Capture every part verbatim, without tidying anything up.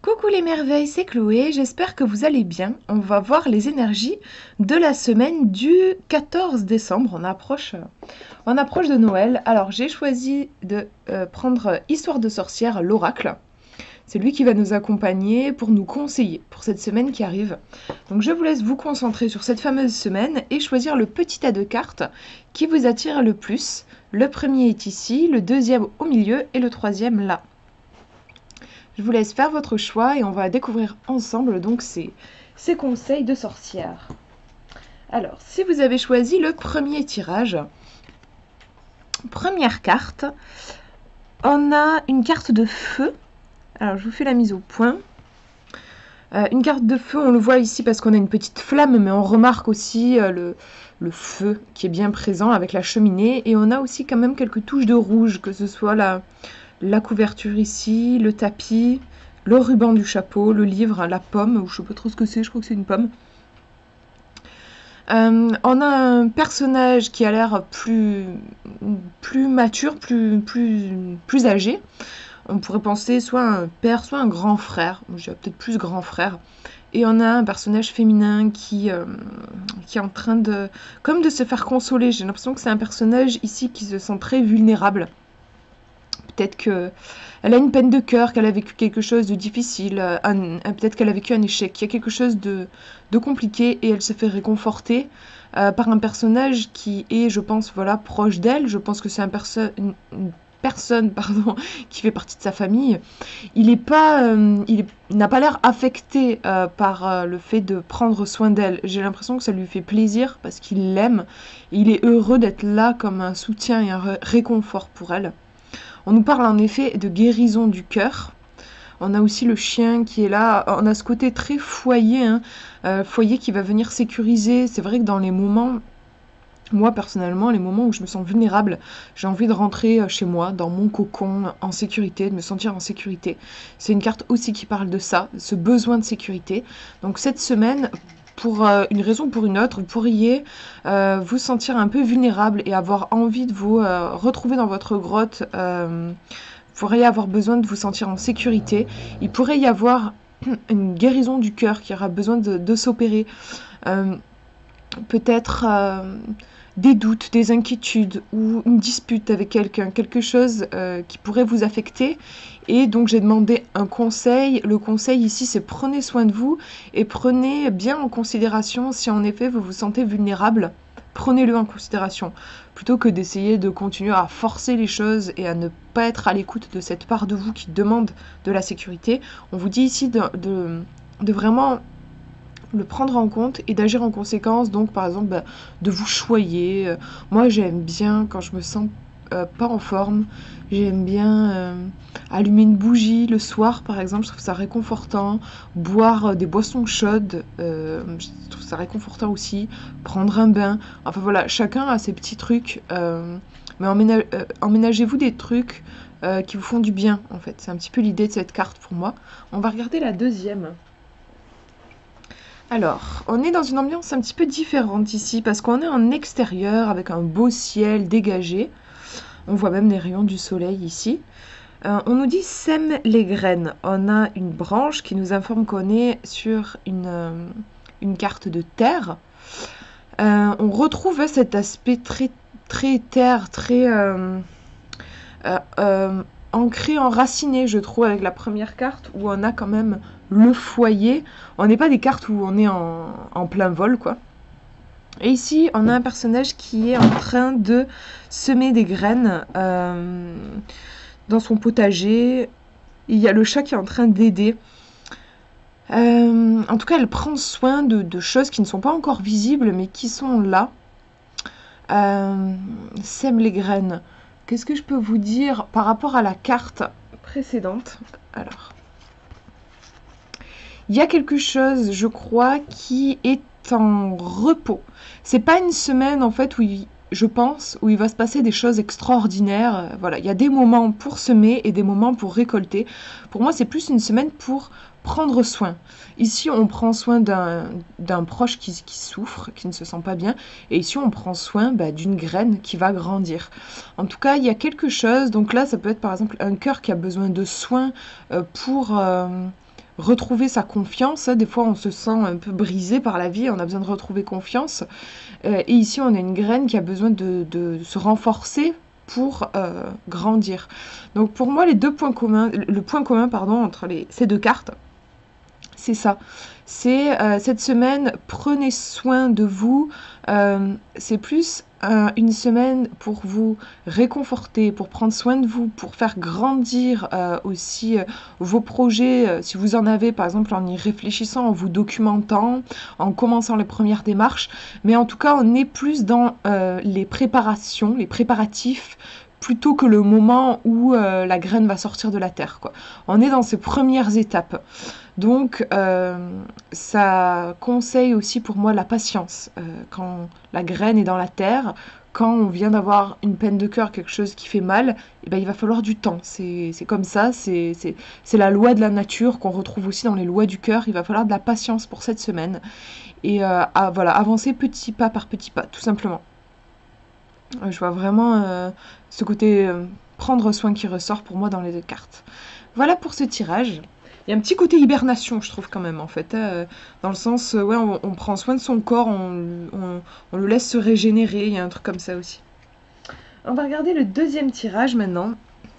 Coucou les merveilles, c'est Chloé, j'espère que vous allez bien. On va voir les énergies de la semaine du quatorze décembre, on approche, euh, on approche de Noël. Alors j'ai choisi de euh, prendre Histoire de sorcière, l'oracle. C'est lui qui va nous accompagner pour nous conseiller pour cette semaine qui arrive. Donc je vous laisse vous concentrer sur cette fameuse semaine et choisir le petit tas de cartes qui vous attire le plus. Le premier est ici, le deuxième au milieu et le troisième là. Je vous laisse faire votre choix et on va découvrir ensemble donc ces, ces conseils de sorcière. Alors, si vous avez choisi le premier tirage, première carte, on a une carte de feu. Alors, je vous fais la mise au point. Euh, une carte de feu, on le voit ici parce qu'on a une petite flamme, mais on remarque aussi euh, le, le feu qui est bien présent avec la cheminée. Et on a aussi quand même quelques touches de rouge, que ce soit la... la couverture ici, le tapis, le ruban du chapeau, le livre, la pomme, ou je sais pas trop ce que c'est, je crois que c'est une pomme. Euh, on a un personnage qui a l'air plus, plus mature, plus, plus, plus âgé. On pourrait penser soit un père, soit un grand frère. Je dirais peut-être plus grand frère. Et on a un personnage féminin qui, euh, qui est en train de, comme de se faire consoler. J'ai l'impression que c'est un personnage ici qui se sent très vulnérable. Peut-être qu'elle a une peine de cœur, qu'elle a vécu quelque chose de difficile, un, un, peut-être qu'elle a vécu un échec, qu'il y a quelque chose de, de compliqué et elle se fait réconforter euh, par un personnage qui est, je pense, voilà, proche d'elle. Je pense que c'est un perso une, une personne pardon, qui fait partie de sa famille. Il n'est pas, euh, il n'a pas l'air affecté euh, par euh, le fait de prendre soin d'elle. J'ai l'impression que ça lui fait plaisir parce qu'il l'aime. Il est heureux d'être là comme un soutien et un ré réconfort pour elle. On nous parle en effet de guérison du cœur. On a aussi le chien qui est là. On a ce côté très foyer, hein, euh, foyer qui va venir sécuriser. C'est vrai que dans les moments, moi personnellement, les moments où je me sens vulnérable, j'ai envie de rentrer chez moi, dans mon cocon, en sécurité, de me sentir en sécurité. C'est une carte aussi qui parle de ça, ce besoin de sécurité. Donc cette semaine, pour euh, une raison ou pour une autre, vous pourriez euh, vous sentir un peu vulnérable et avoir envie de vous euh, retrouver dans votre grotte. Euh, vous pourriez avoir besoin de vous sentir en sécurité. Il pourrait y avoir une guérison du cœur qui aura besoin de, de s'opérer. Euh, Peut-être euh, des doutes, des inquiétudes ou une dispute avec quelqu'un, quelque chose euh, qui pourrait vous affecter. Et donc j'ai demandé un conseil. Le conseil ici, c'est prenez soin de vous et prenez bien en considération si en effet vous vous sentez vulnérable. Prenez-le en considération, plutôt que d'essayer de continuer à forcer les choses et à ne pas être à l'écoute de cette part de vous qui demande de la sécurité. On vous dit ici de, de, de vraiment le prendre en compte et d'agir en conséquence. Donc par exemple bah, de vous choyer. Euh, moi j'aime bien quand je me sens euh, pas en forme, j'aime bien euh, allumer une bougie le soir par exemple, je trouve ça réconfortant. Boire euh, des boissons chaudes, euh, je trouve ça réconfortant aussi. Prendre un bain, enfin voilà, chacun a ses petits trucs, euh, mais emménage, euh, emménagez-vous des trucs euh, qui vous font du bien en fait. C'est un petit peu l'idée de cette carte pour moi. On va regarder la deuxième. Alors, on est dans une ambiance un petit peu différente ici parce qu'on est en extérieur avec un beau ciel dégagé. On voit même les rayons du soleil ici. Euh, on nous dit sème les graines. On a une branche qui nous informe qu'on est sur une, euh, une carte de terre. Euh, on retrouve cet aspect très, très terre, très euh, euh, euh, ancré, enraciné, je trouve, avec la première carte où on a quand même le foyer. On n'est pas des cartes où on est en, en plein vol, quoi. Et ici, on a un personnage qui est en train de semer des graines euh, dans son potager. Il y a le chat qui est en train d'aider. Euh, en tout cas, elle prend soin de, de choses qui ne sont pas encore visibles, mais qui sont là. Euh, sème les graines. Qu'est-ce que je peux vous dire par rapport à la carte précédente? Alors, il y a quelque chose, je crois, qui est en repos. C'est pas une semaine, en fait, où il, je pense, où il va se passer des choses extraordinaires. Voilà, il y a des moments pour semer et des moments pour récolter. Pour moi, c'est plus une semaine pour prendre soin. Ici, on prend soin d'un d'un proche qui, qui souffre, qui ne se sent pas bien. Et ici, on prend soin bah, d'une graine qui va grandir. En tout cas, il y a quelque chose. Donc là, ça peut être, par exemple, un cœur qui a besoin de soins euh, pour... Euh, retrouver sa confiance. Des fois, on se sent un peu brisé par la vie, on a besoin de retrouver confiance. Euh, et ici, on a une graine qui a besoin de, de se renforcer pour euh, grandir. Donc pour moi, les deux points communs, le point commun pardon, entre les, ces deux cartes, c'est ça. C'est euh, cette semaine, prenez soin de vous. Euh, c'est plus euh, une semaine pour vous réconforter, pour prendre soin de vous, pour faire grandir euh, aussi euh, vos projets, euh, si vous en avez, par exemple, en y réfléchissant, en vous documentant, en commençant les premières démarches. Mais en tout cas, on est plus dans euh, les préparations, les préparatifs, plutôt que le moment où euh, la graine va sortir de la terre, quoi. On est dans ces premières étapes. Donc, euh, ça conseille aussi pour moi la patience. Euh, quand la graine est dans la terre, quand on vient d'avoir une peine de cœur, quelque chose qui fait mal, eh ben, il va falloir du temps. C'est c'est comme ça, c'est c'est- c'est la loi de la nature qu'on retrouve aussi dans les lois du cœur. Il va falloir de la patience pour cette semaine. Et euh, à- voilà, avancer petit pas par petit pas, tout simplement. Euh, Je vois vraiment euh, ce côté euh, prendre soin qui ressort pour moi dans les deux cartes. Voilà pour ce tirage. Il y a un petit côté hibernation, je trouve quand même, en fait. euh, dans le sens, euh, ouais, on, on prend soin de son corps, on, on- on le laisse se régénérer. Il y a un truc comme ça aussi. On va regarder le deuxième tirage maintenant.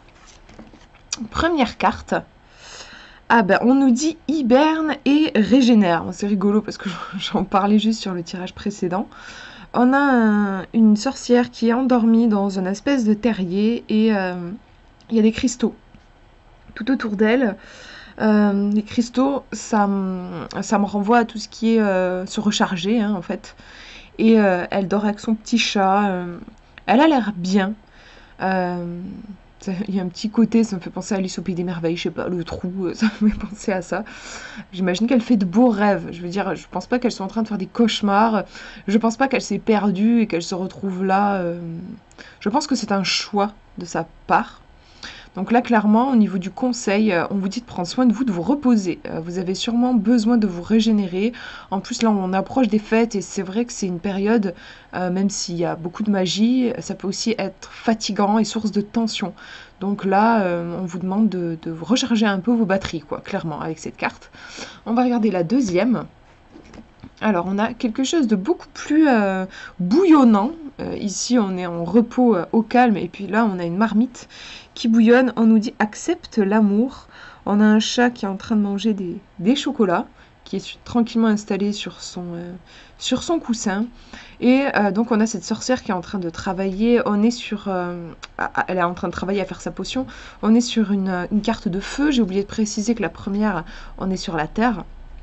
Première carte. Ah ben, on nous dit hiberne et régénère. Bon, c'est rigolo parce que j'en parlais juste sur le tirage précédent. On a un- une sorcière qui est endormie dans une espèce de terrier et euh, il y a des cristaux tout autour d'elle. Euh, les cristaux, ça, me- ça me renvoie à tout ce qui est euh, se recharger, hein, en fait. Et euh, elle dort avec son petit chat. euh, elle a l'air bien. Euh, ça- Il y a un petit côté, ça me fait penser à Alice au Pays des Merveilles, je sais pas, le trou, euh, ça me fait penser à ça. J'imagine qu'elle fait de beaux rêves. Je veux dire, je pense pas qu'elle soit en train de faire des cauchemars. Je pense pas qu'elle s'est perdue et qu'elle se retrouve là. euh, Je pense que c'est un choix de sa part. Donc là, clairement, au niveau du conseil, euh, on vous dit de prendre soin de vous, de vous reposer. Euh, vous avez sûrement besoin de vous régénérer. En plus, là, on approche des fêtes et c'est vrai que c'est une période, euh, même s'il y a beaucoup de magie, ça peut aussi être fatigant et source de tension. Donc là, euh, on vous demande de, de recharger un peu vos batteries, quoi, clairement, avec cette carte. On va regarder la deuxième. Alors, on a quelque chose de beaucoup plus euh, bouillonnant. Euh, ici, on est en repos euh, au calme, et puis là, on a une marmite qui bouillonne. On nous dit accepte l'amour. On a un chat qui est en train de manger des, des chocolats, qui est tranquillement installé sur son, euh, sur son coussin. Et euh, donc, on a cette sorcière qui est en train de travailler. On est sur. euh, ah, ah, elle est en train de travailler à faire sa potion. On est sur une, une carte de feu. J'ai oublié de préciser que la première, on est sur la terre.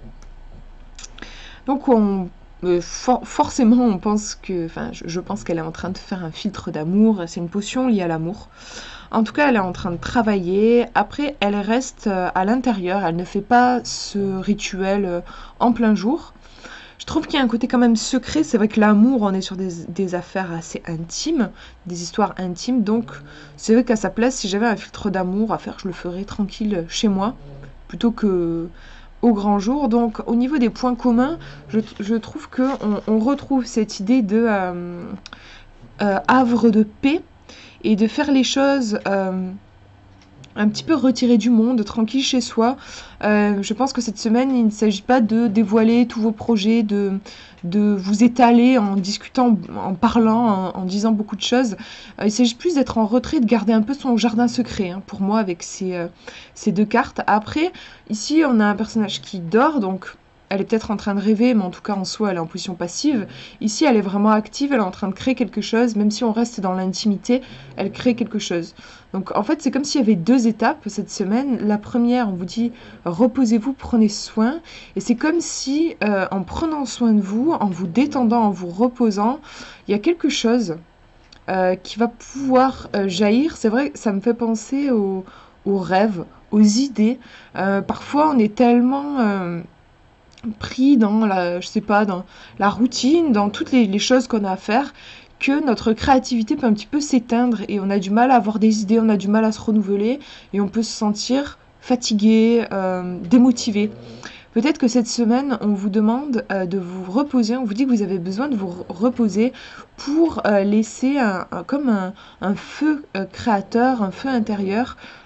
Donc on, euh, for- forcément on pense que, enfin je, je pense qu'elle est en train de faire un filtre d'amour, c'est une potion liée à l'amour. En tout cas elle est en train de travailler, après elle reste euh, à l'intérieur, elle ne fait pas ce rituel euh, en plein jour. Je trouve qu'il y a un côté quand même secret, c'est vrai que l'amour on est sur des, des affaires assez intimes, des histoires intimes, donc c'est vrai qu'à sa place si j'avais un filtre d'amour à faire je le ferais tranquille chez moi, plutôt que au grand jour. Donc au niveau des points communs, je, je trouve qu'on on retrouve cette idée de euh, euh, havre de paix et de faire les choses euh, un petit peu retiré du monde, tranquille chez soi. Euh, je pense que cette semaine, il ne s'agit pas de dévoiler tous vos projets, de, de vous étaler en discutant, en parlant, en, en disant beaucoup de choses. Euh, il s'agit plus d'être en retrait, de garder un peu son jardin secret, hein, pour moi, avec ces, euh, ces deux cartes. Après, ici, on a un personnage qui dort, donc elle est peut-être en train de rêver, mais en tout cas, en soi, elle est en position passive. Ici, elle est vraiment active, elle est en train de créer quelque chose, même si on reste dans l'intimité, elle crée quelque chose. Donc en fait, c'est comme s'il y avait deux étapes cette semaine. La première, on vous dit reposez-vous, prenez soin. Et c'est comme si euh, en prenant soin de vous, en vous détendant, en vous reposant, il y a quelque chose euh, qui va pouvoir euh, jaillir. C'est vrai, ça me fait penser aux, aux rêves, aux idées. Euh, parfois, on est tellement euh, pris dans la, je sais pas, dans la routine, dans toutes les, les choses qu'on a à faire, que notre créativité peut un petit peu s'éteindre et on a du mal à avoir des idées, on a du mal à se renouveler et on peut se sentir fatigué, euh, démotivé. Peut-être que cette semaine, on vous demande euh, de vous reposer, on vous dit que vous avez besoin de vous re- reposer pour euh, laisser un, un- comme un, un feu euh, créateur, un feu intérieur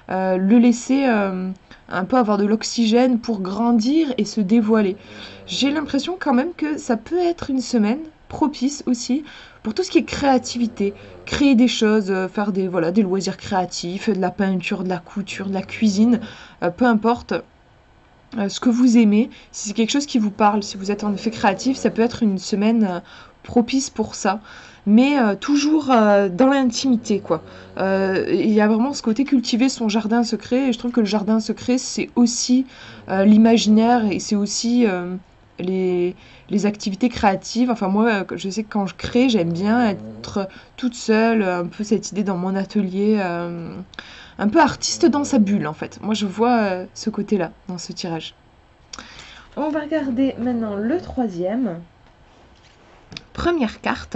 euh, le laisser euh, un peu avoir de l'oxygène pour grandir et se dévoiler. J'ai l'impression quand même que ça peut être une semaine propice aussi pour tout ce qui est créativité, créer des choses, euh, faire des, voilà, des loisirs créatifs, de la peinture, de la couture, de la cuisine, euh, peu importe euh, ce que vous aimez, si c'est quelque chose qui vous parle, si vous êtes en effet créatif, ça peut être une semaine euh, propice pour ça, mais euh, toujours euh, dans l'intimité, quoi. Euh, Il y a vraiment ce côté cultiver son jardin secret, et je trouve que le jardin secret, c'est aussi euh, l'imaginaire, et c'est aussi euh, les, les activités créatives. Enfin, moi, euh, je sais que quand je crée, j'aime bien être toute seule, un peu cette idée dans mon atelier, euh, un peu artiste dans sa bulle, en fait. Moi, je vois euh, ce côté-là dans ce tirage. On va regarder maintenant le troisième. Première carte.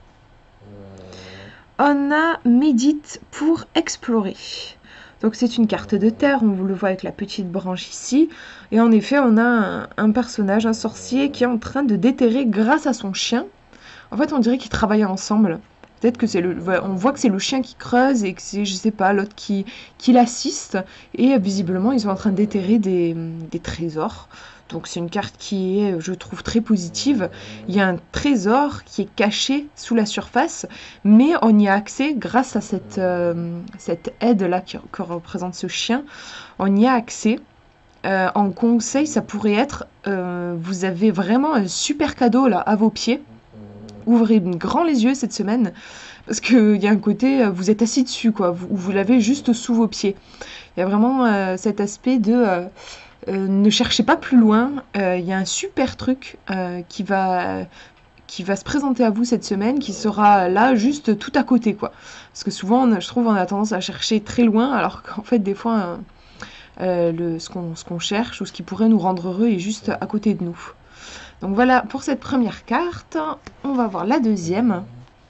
On a médite pour explorer. Donc c'est une carte de terre, on le voit avec la petite branche ici. Et en effet, on a un, un personnage, un sorcier, qui est en train de déterrer grâce à son chien. En fait, on dirait qu'ils travaillent ensemble. Peut-être que c'est le, on voit que c'est le chien qui creuse et que c'est, je sais pas, l'autre qui, qui l'assiste. Et visiblement, ils sont en train de déterrer des, des trésors. Donc c'est une carte qui est, je trouve, très positive. Il y a un trésor qui est caché sous la surface, mais on y a accès grâce à cette, euh, cette aide-là que, que représente ce chien. On y a accès. Euh, en conseil, ça pourrait être, euh, vous avez vraiment un super cadeau là à vos pieds. Ouvrez grand les yeux cette semaine, parce qu'il y a un côté, vous êtes assis dessus, quoi. Vous, vous l'avez juste sous vos pieds. Il y a vraiment euh, cet aspect de... Euh, Euh, ne cherchez pas plus loin, il euh, y a un super truc euh, qui, va, qui va se présenter à vous cette semaine, qui sera là juste tout à côté, quoi. Parce que souvent, on, je trouve, on a tendance à chercher très loin, alors qu'en fait, des fois, euh, euh, le, ce qu'on ce qu'on cherche ou ce qui pourrait nous rendre heureux est juste à côté de nous. Donc voilà pour cette première carte. On va voir la deuxième.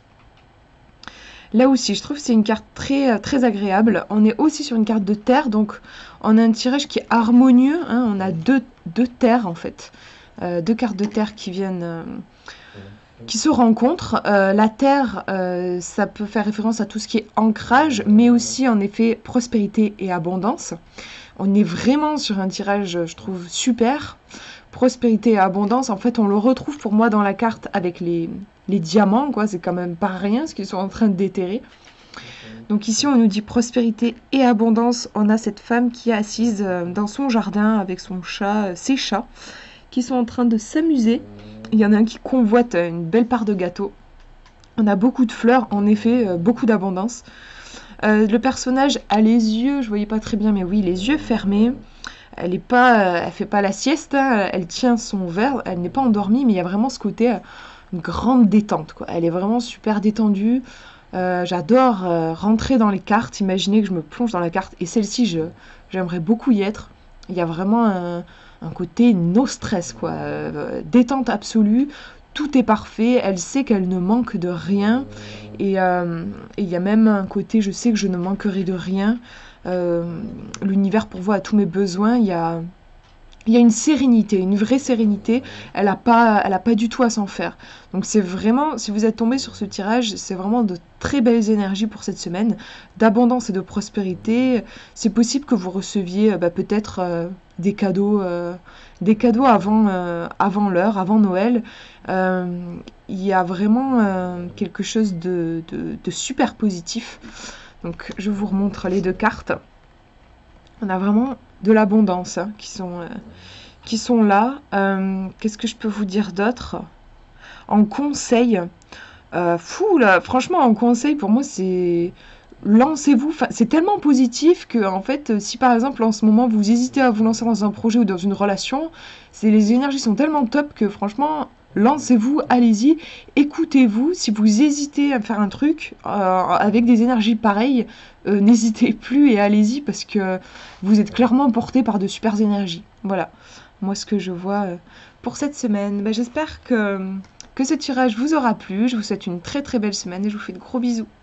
Là aussi, je trouve que c'est une carte très, très agréable. On est aussi sur une carte de terre, donc on a un tirage qui est harmonieux. Hein, on a deux, deux terres, en fait. Euh, deux cartes de terre qui viennent... Euh, qui se rencontrent. Euh, la terre, euh, ça peut faire référence à tout ce qui est ancrage, mais aussi, en effet, prospérité et abondance. On est vraiment sur un tirage, je trouve, super. Prospérité et abondance, en fait, on le retrouve pour moi dans la carte avec les... les diamants, quoi, c'est quand même pas rien ce qu'ils sont en train de déterrer. Donc ici, on nous dit prospérité et abondance. On a cette femme qui est assise dans son jardin avec son chat, ses chats, qui sont en train de s'amuser. Il y en a un qui convoite une belle part de gâteau. On a beaucoup de fleurs, en effet, beaucoup d'abondance. Euh, le personnage a les yeux, je voyais pas très bien, mais oui, les yeux fermés. Elle est pas, elle fait pas la sieste, hein, elle tient son verre, elle n'est pas endormie, mais il y a vraiment ce côté... une grande détente, quoi. Elle est vraiment super détendue. Euh, j'adore euh, rentrer dans les cartes, imaginer que je me plonge dans la carte. Et celle-ci, je, j'aimerais beaucoup y être. Il y a vraiment un, un côté no stress, quoi. Euh, détente absolue. Tout est parfait. Elle sait qu'elle ne manque de rien. Et euh, et il y a même un côté, je sais que je ne manquerai de rien. Euh, l'univers pourvoit à tous mes besoins. Il y a... Il y a une sérénité, une vraie sérénité, elle n'a pas, elle a pas du tout à s'en faire. Donc c'est vraiment, si vous êtes tombé sur ce tirage, c'est vraiment de très belles énergies pour cette semaine, d'abondance et de prospérité. C'est possible que vous receviez bah, peut-être euh, des cadeaux, euh, des cadeaux avant, euh, avant l'heure, avant Noël. Euh, il y a vraiment euh, quelque chose de, de, de super positif. Donc je vous remontre les deux cartes. On a vraiment de l'abondance hein, qui, sont, euh, qui sont là. Euh, Qu'est-ce que je peux vous dire d'autre? En conseil, euh, fou là, franchement en conseil pour moi c'est lancez-vous. Enfin, c'est tellement positif que en fait si par exemple en ce moment vous hésitez à vous lancer dans un projet ou dans une relation, c'est les énergies sont tellement top que franchement lancez-vous, allez-y, écoutez-vous. Si vous hésitez à faire un truc euh, avec des énergies pareilles, euh, n'hésitez plus et allez-y parce que vous êtes clairement porté par de super énergies. Voilà, moi ce que je vois euh, pour cette semaine. Bah, j'espère que, que ce tirage vous aura plu. Je vous souhaite une très très belle semaine et je vous fais de gros bisous.